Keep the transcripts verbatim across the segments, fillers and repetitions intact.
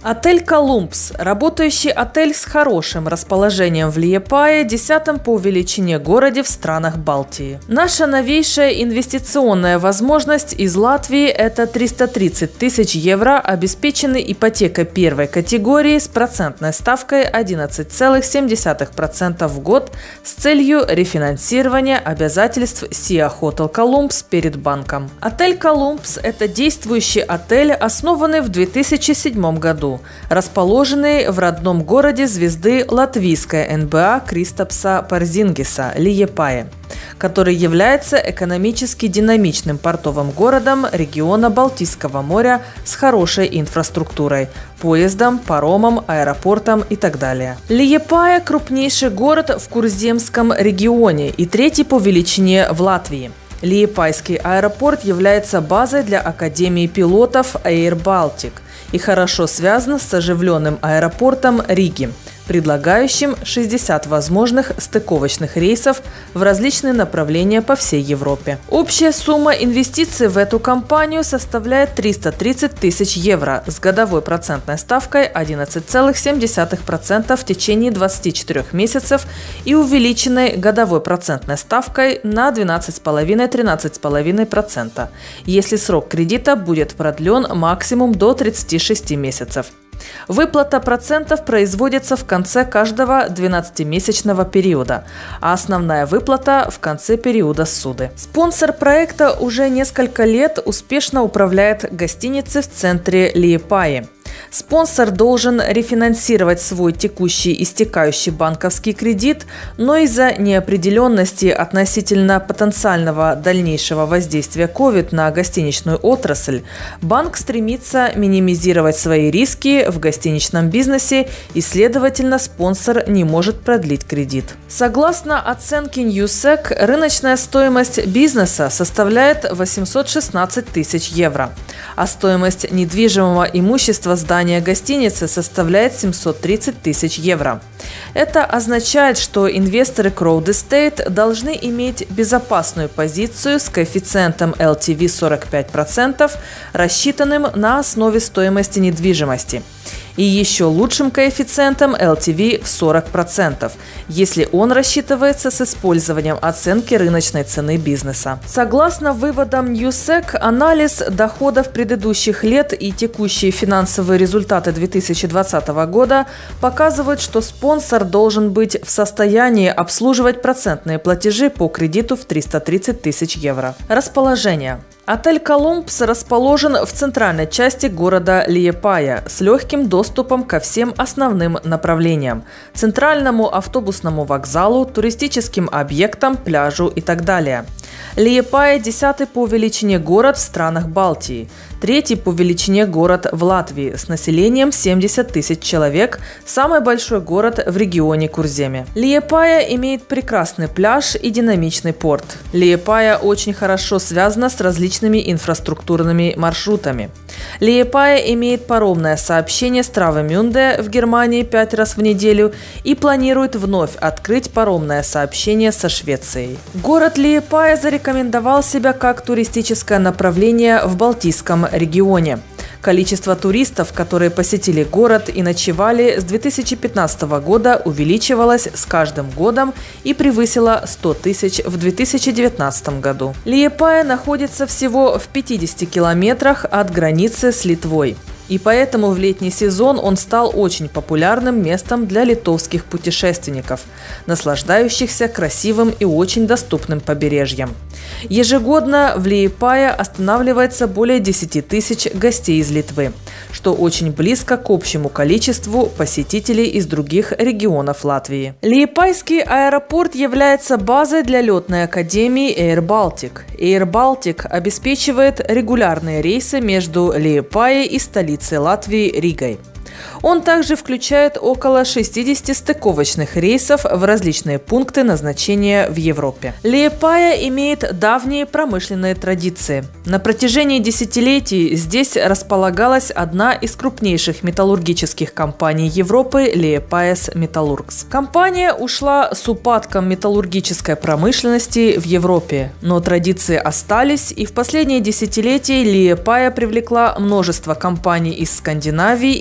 Отель «Колумбс» – работающий отель с хорошим расположением в Лиепае, десятом по величине городе в странах Балтии. Наша новейшая инвестиционная возможность из Латвии – это триста тридцать тысяч евро, обеспеченный ипотекой первой категории с процентной ставкой одиннадцать целых семь десятых процента в год с целью рефинансирования обязательств Sia Hotel Колумбс перед банком. Отель «Колумбс» – это действующий отель, основанный в две тысячи седьмом году. Расположенный в родном городе звезды латвийской эн бэ а Кристапса Порзингиса Лиепае, который является экономически динамичным портовым городом региона Балтийского моря с хорошей инфраструктурой – поездом, паромом, аэропортом и так далее. Лиепая – крупнейший город в Курземском регионе и третий по величине в Латвии. Лиепайский аэропорт является базой для Академии пилотов Air Baltic и хорошо связан с оживленным аэропортом Риги, предлагающим шестьдесят возможных стыковочных рейсов в различные направления по всей Европе. Общая сумма инвестиций в эту компанию составляет триста тридцать тысяч евро с годовой процентной ставкой одиннадцать целых семь десятых процента в течение двадцати четырёх месяцев и увеличенной годовой процентной ставкой на двенадцать целых пять десятых — тринадцать целых пять десятых процента, если срок кредита будет продлен максимум до тридцати шести месяцев. Выплата процентов производится в конце каждого двенадцатимесячного периода, а основная выплата в конце периода ссуды. Спонсор проекта уже несколько лет успешно управляет гостиницей в центре Лиепаи. Спонсор должен рефинансировать свой текущий истекающий банковский кредит, но из-за неопределенности относительно потенциального дальнейшего воздействия ковид на гостиничную отрасль, банк стремится минимизировать свои риски в гостиничном бизнесе и, следовательно, спонсор не может продлить кредит. Согласно оценке Newsec, рыночная стоимость бизнеса составляет восемьсот шестнадцать тысяч евро, а стоимость недвижимого имущества здания гостиницы составляет семьсот тридцать тысяч евро. Это означает, что инвесторы Crowd Estate должны иметь безопасную позицию с коэффициентом эл ти ви сорок пять процентов, рассчитанным на основе стоимости недвижимости, и еще лучшим коэффициентом эл ти ви в сорок процентов, если он рассчитывается с использованием оценки рыночной цены бизнеса. Согласно выводам Newsec, анализ доходов предыдущих лет и текущие финансовые результаты две тысячи двадцатого года показывают, что спонсор должен быть в состоянии обслуживать процентные платежи по кредиту в триста тридцать тысяч евро. Расположение. Отель «Колумбс» расположен в центральной части города Лиепая с легким доступом ко всем основным направлениям – центральному автобусному вокзалу, туристическим объектам, пляжу и так далее. Лиепая – десятый по величине город в странах Балтии, третий по величине город в Латвии с населением семьдесят тысяч человек, самый большой город в регионе Курземе. Лиепая имеет прекрасный пляж и динамичный порт. Лиепая очень хорошо связана с различными инфраструктурными маршрутами. Лиепая имеет паромное сообщение с Травемюнде в Германии пять раз в неделю и планирует вновь открыть паромное сообщение со Швецией. Город Лиепая зарекомендовал себя как туристическое направление в Балтийском регионе. Количество туристов, которые посетили город и ночевали с две тысячи пятнадцатого года, увеличивалось с каждым годом и превысило сто тысяч в две тысячи девятнадцатом году. Лиепая находится всего в пятидесяти километрах от границы с Литвой. И поэтому в летний сезон он стал очень популярным местом для литовских путешественников, наслаждающихся красивым и очень доступным побережьем. Ежегодно в Лиепае останавливается более десяти тысяч гостей из Литвы, что очень близко к общему количеству посетителей из других регионов Латвии. Лиепайский аэропорт является базой для летной академии Air Baltic. Air Baltic обеспечивает регулярные рейсы между Лиепаей и столицей Латвии Ригой. Он также включает около шестидесяти стыковочных рейсов в различные пункты назначения в Европе. Лиепая имеет давние промышленные традиции. На протяжении десятилетий здесь располагалась одна из крупнейших металлургических компаний Европы – Лиепаес Металлургс. Компания ушла с упадком металлургической промышленности в Европе, но традиции остались, и в последние десятилетия Лиепая привлекла множество компаний из Скандинавии и Западной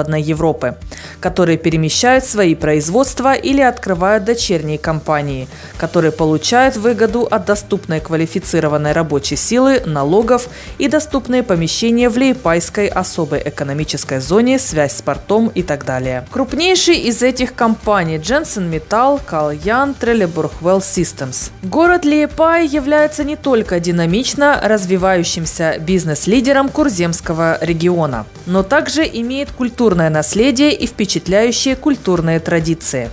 Западной Европы, которые перемещают свои производства или открывают дочерние компании, которые получают выгоду от доступной квалифицированной рабочей силы, налогов и доступные помещения в Лиепайской особой экономической зоне, связь с портом и так далее. Крупнейший из этих компаний – Jensen Metal, Кальян, Trelleborg Well Systems. Город Лиепай является не только динамично развивающимся бизнес-лидером Курземского региона, но также имеет культурное наследие и впечатляющие культурные традиции.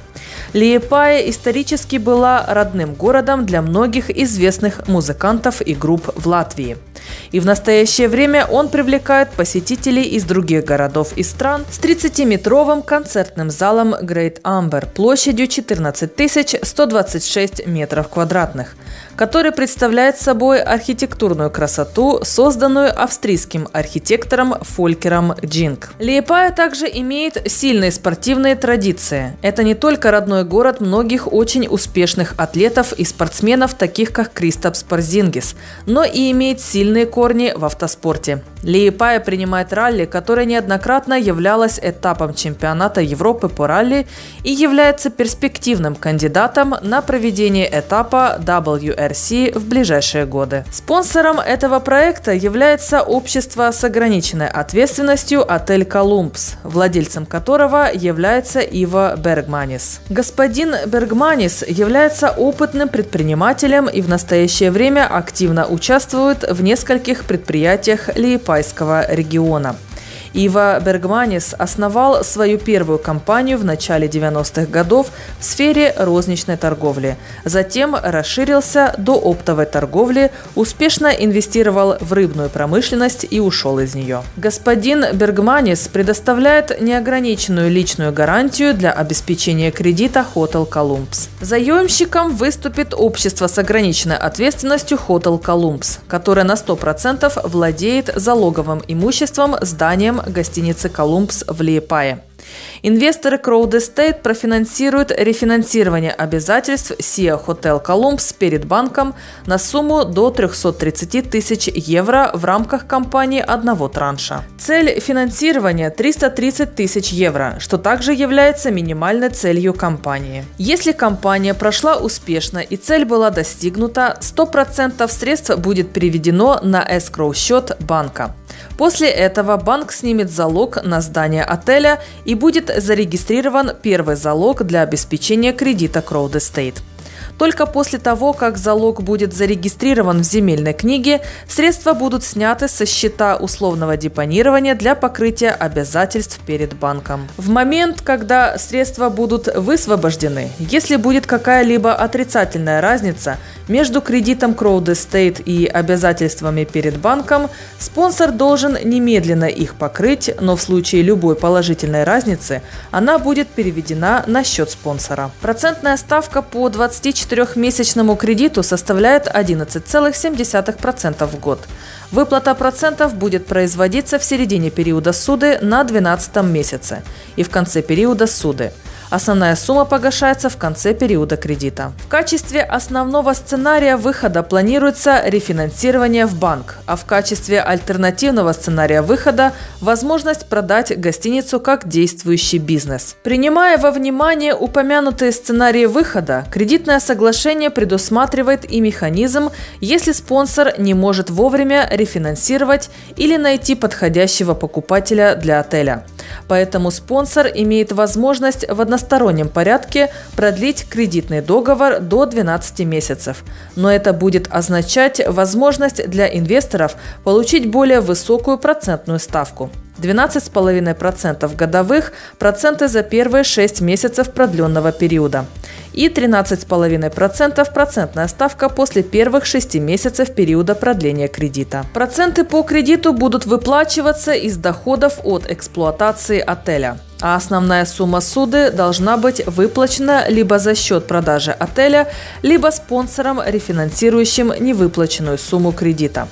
Лиепая исторически была родным городом для многих известных музыкантов и групп в Латвии. И в настоящее время он привлекает посетителей из других городов и стран с тридцатиметровым концертным залом Great Amber площадью четырнадцать тысяч сто двадцать шесть метров квадратных, который представляет собой архитектурную красоту, созданную австрийским архитектором Фолькером Джинк. Лиепая также имеет сильные спортивные традиции. Это не только родной город многих очень успешных атлетов и спортсменов, таких как Кристапс Порзингис, но и имеет сильные корни в автоспорте. Лиепая принимает ралли, которое неоднократно являлось этапом чемпионата Европы по ралли и является перспективным кандидатом на проведение этапа дабл ю эр си в ближайшие годы. Спонсором этого проекта является общество с ограниченной ответственностью «Отель Колумбс», владельцем которого является Иво Бергманис. Господин Бергманис является опытным предпринимателем и в настоящее время активно участвует в нескольких предприятиях Лиепайского региона. Иво Бергманис основал свою первую компанию в начале девяностых годов в сфере розничной торговли. Затем расширился до оптовой торговли, успешно инвестировал в рыбную промышленность и ушел из нее. Господин Бергманис предоставляет неограниченную личную гарантию для обеспечения кредита Hotel Колумбс. Заемщиком выступит общество с ограниченной ответственностью Hotel Колумбс, которое на сто процентов владеет залоговым имуществом, зданием гостиницы «Колумбс» в Лиепае. Инвесторы Crowd Estate профинансируют рефинансирование обязательств Сиа Hotel Колумбс перед банком на сумму до трёхсот тридцати тысяч евро в рамках кампании одного транша. Цель финансирования – триста тридцать тысяч евро, что также является минимальной целью компании. Если компания прошла успешно и цель была достигнута, сто процентов средств будет переведено на эскроу-счет банка. После этого банк снимет залог на здание отеля и будет зарегистрирован первый залог для обеспечения кредита Crowd Estate. Только после того, как залог будет зарегистрирован в земельной книге, средства будут сняты со счета условного депонирования для покрытия обязательств перед банком. В момент, когда средства будут высвобождены, если будет какая-либо отрицательная разница между кредитом Crowd Estate и обязательствами перед банком, спонсор должен немедленно их покрыть, но в случае любой положительной разницы она будет переведена на счет спонсора. Процентная ставка по двадцатичетырёхмесячному кредиту составляет одиннадцать целых семь десятых процента в год. Выплата процентов будет производиться в середине периода ссуды на двенадцатом месяце и в конце периода ссуды. Основная сумма погашается в конце периода кредита. В качестве основного сценария выхода планируется рефинансирование в банк, а в качестве альтернативного сценария выхода – возможность продать гостиницу как действующий бизнес. Принимая во внимание упомянутые сценарии выхода, кредитное соглашение предусматривает и механизм, если спонсор не может вовремя рефинансировать или найти подходящего покупателя для отеля. Поэтому спонсор имеет возможность в одностороннем порядке продлить кредитный договор до двенадцати месяцев. Но это будет означать возможность для инвесторов получить более высокую процентную ставку. двенадцать целых пять десятых процента годовых проценты за первые шесть месяцев продленного периода и тринадцать целых пять десятых процента процентная ставка после первых шести месяцев периода продления кредита. Проценты по кредиту будут выплачиваться из доходов от эксплуатации отеля, а основная сумма ссуды должна быть выплачена либо за счет продажи отеля, либо спонсором, рефинансирующим невыплаченную сумму кредита.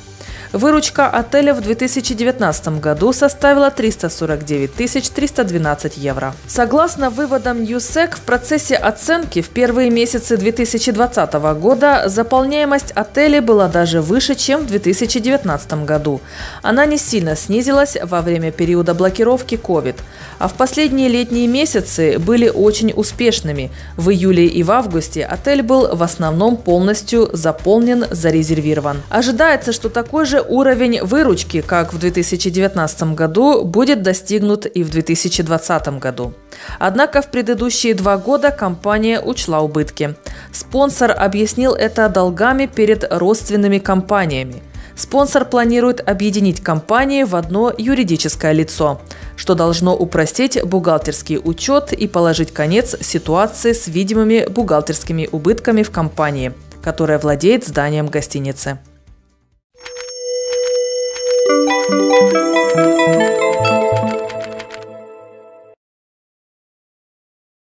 Выручка отеля в две тысячи девятнадцатом году составила триста сорок девять тысяч триста двенадцать евро. Согласно выводам Ньюсек, в процессе оценки в первые месяцы две тысячи двадцатого года заполняемость отелей была даже выше, чем в две тысячи девятнадцатом году. Она не сильно снизилась во время периода блокировки ковид. А в последние летние месяцы были очень успешными. В июле и в августе отель был в основном полностью заполнен, зарезервирован. Ожидается, что такой же уровень выручки, как в две тысячи девятнадцатом году, будет достигнут и в две тысячи двадцатом году. Однако в предыдущие два года компания учла убытки. Спонсор объяснил это долгами перед родственными компаниями. Спонсор планирует объединить компании в одно юридическое лицо, что должно упростить бухгалтерский учет и положить конец ситуации с видимыми бухгалтерскими убытками в компании, которая владеет зданием гостиницы. Thank you.